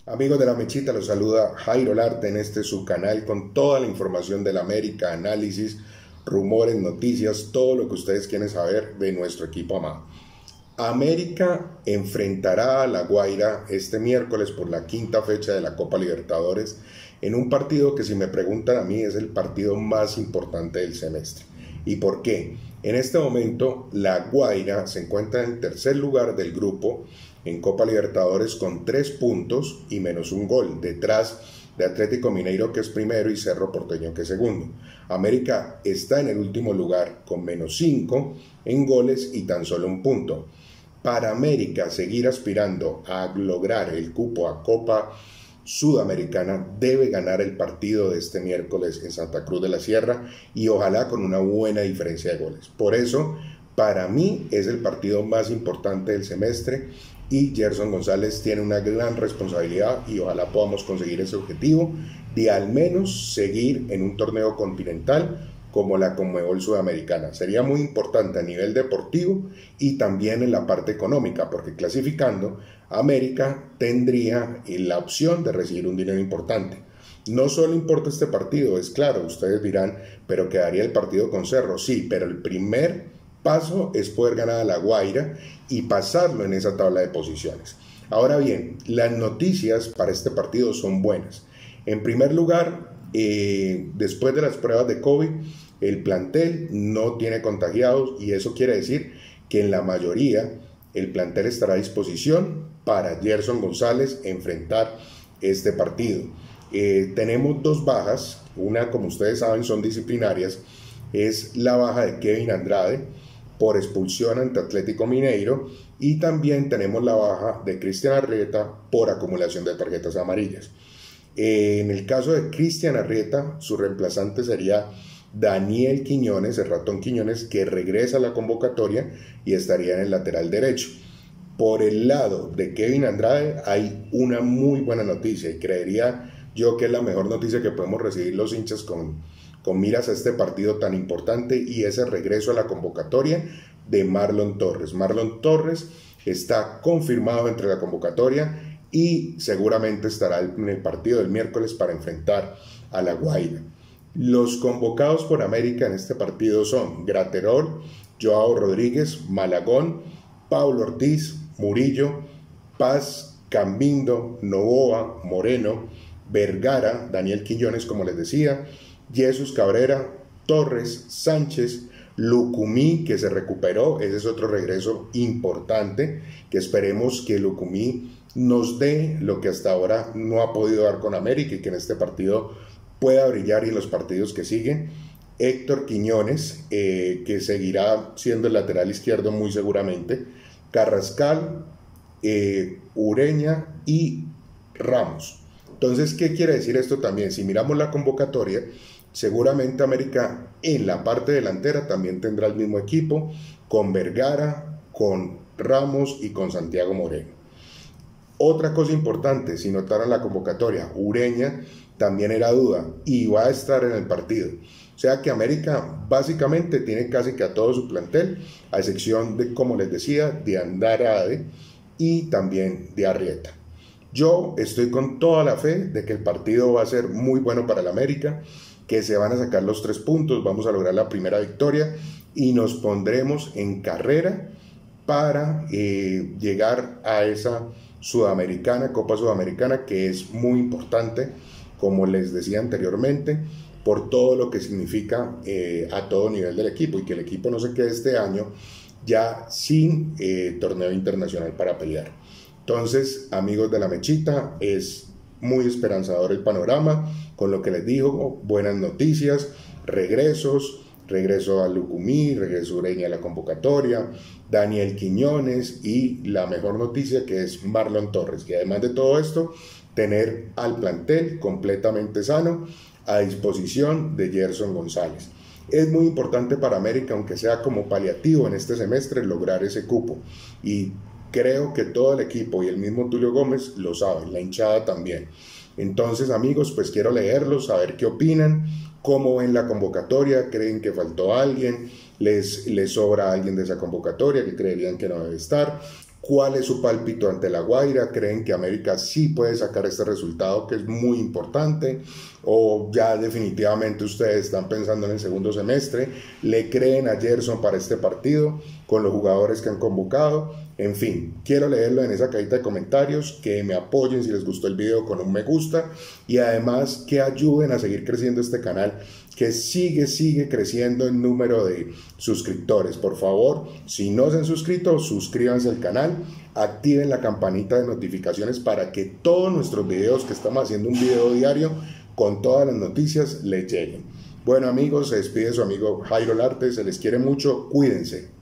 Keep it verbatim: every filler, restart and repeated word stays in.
Amigos de La Mechita, los saluda Jairo Larte en este su canal con toda la información del América, análisis, rumores, noticias, todo lo que ustedes quieren saber de nuestro equipo amado. América enfrentará a La Guaira este miércoles por la quinta fecha de la Copa Libertadores en un partido que, si me preguntan a mí, es el partido más importante del semestre. ¿Y por qué? En este momento La Guaira se encuentra en el tercer lugar del grupo en Copa Libertadores con tres puntos y menos un gol, detrás de Atlético Mineiro, que es primero, y Cerro Porteño, que es segundo. América está en el último lugar con menos cinco en goles y tan solo un punto. Para América seguir aspirando a lograr el cupo a Copa Sudamericana, debe ganar el partido de este miércoles en Santa Cruz de la Sierra y ojalá con una buena diferencia de goles. Por eso, para mí es el partido más importante del semestre y Gerson González tiene una gran responsabilidad y ojalá podamos conseguir ese objetivo de al menos seguir en un torneo continental como la Conmebol Sudamericana. Sería muy importante a nivel deportivo y también en la parte económica, porque clasificando, América tendría la opción de recibir un dinero importante. No solo importa este partido, es claro, ustedes dirán, pero quedaría el partido con Cerro. Sí, pero el primer paso es poder ganar a La Guaira y pasarlo en esa tabla de posiciones. Ahora bien, las noticias para este partido son buenas. En primer lugar, eh, después de las pruebas de COVID, el plantel no tiene contagiados y eso quiere decir que en la mayoría el plantel estará a disposición para Gerson González enfrentar este partido. Eh, tenemos dos bajas, una, como ustedes saben, son disciplinarias, es la baja de Kevin Andrade por expulsión ante Atlético Mineiro, y también tenemos la baja de Cristian Arrieta por acumulación de tarjetas amarillas. Eh, en el caso de Cristian Arrieta, su reemplazante sería Daniel Quiñones, el ratón Quiñones, que regresa a la convocatoria y estaría en el lateral derecho. Por el lado de Kevin Andrade hay una muy buena noticia y creería yo que es la mejor noticia que podemos recibir los hinchas con con miras a este partido tan importante, y ese regreso a la convocatoria de Marlon Torres. Marlon Torres está confirmado entre la convocatoria y seguramente estará en el partido del miércoles para enfrentar a La Guaira. Los convocados por América en este partido son Graterol, Joao Rodríguez, Malagón, Paulo Ortiz, Murillo, Paz, Cambindo, Novoa, Moreno, Vergara, Daniel Quiñones, como les decía, Jesús Cabrera, Torres, Sánchez, Lucumí, que se recuperó. Ese es otro regreso importante, que esperemos que Lucumí nos dé lo que hasta ahora no ha podido dar con América y que en este partido pueda brillar y en los partidos que siguen. Héctor Quiñones, eh, que seguirá siendo el lateral izquierdo muy seguramente, Carrascal, eh, Ureña y Ramos. Entonces, ¿qué quiere decir esto también? Si miramos la convocatoria, seguramente América en la parte delantera también tendrá el mismo equipo, con Vergara, con Ramos y con Santiago Moreno. Otra cosa importante, si notaron la convocatoria, Ureña también era duda y va a estar en el partido. O sea que América básicamente tiene casi que a todo su plantel, a excepción de, como les decía, de Andrade y también de Arrieta. Yo estoy con toda la fe de que el partido va a ser muy bueno para el América, que se van a sacar los tres puntos, vamos a lograr la primera victoria y nos pondremos en carrera para eh, llegar a esa Sudamericana, Copa Sudamericana, que es muy importante, como les decía anteriormente, por todo lo que significa eh, a todo nivel del equipo, y que el equipo no se quede este año ya sin eh, torneo internacional para pelear. Entonces, amigos de La Mechita, es muy esperanzador el panorama con lo que les digo, buenas noticias, regresos, regreso a Lucumí, regreso a Ureña a la convocatoria, Daniel Quiñones y la mejor noticia, que es Marlon Torres, y además de todo esto, tener al plantel completamente sano a disposición de Gerson González. Es muy importante para América, aunque sea como paliativo en este semestre, lograr ese cupo, y creo que todo el equipo y el mismo Tulio Gómez lo saben, la hinchada también. Entonces, amigos, pues quiero leerlos, saber qué opinan, cómo ven la convocatoria, creen que faltó alguien, les, les sobra alguien de esa convocatoria, que creerían que no debe estar, ¿Cuál es su pálpito ante La Guaira? ¿Creen que América sí puede sacar este resultado que es muy importante? ¿O ya definitivamente ustedes están pensando en el segundo semestre? ¿Le creen a Gerson para este partido con los jugadores que han convocado? En fin, quiero leerlo en esa cajita de comentarios, que me apoyen si les gustó el video con un me gusta y además que ayuden a seguir creciendo este canal, que sigue, sigue creciendo en número de suscriptores. Por favor, si no se han suscrito, suscríbanse al canal, activen la campanita de notificaciones para que todos nuestros videos, que estamos haciendo un video diario con todas las noticias, les lleguen. Bueno amigos, se despide su amigo Jairo Larte, se les quiere mucho, cuídense.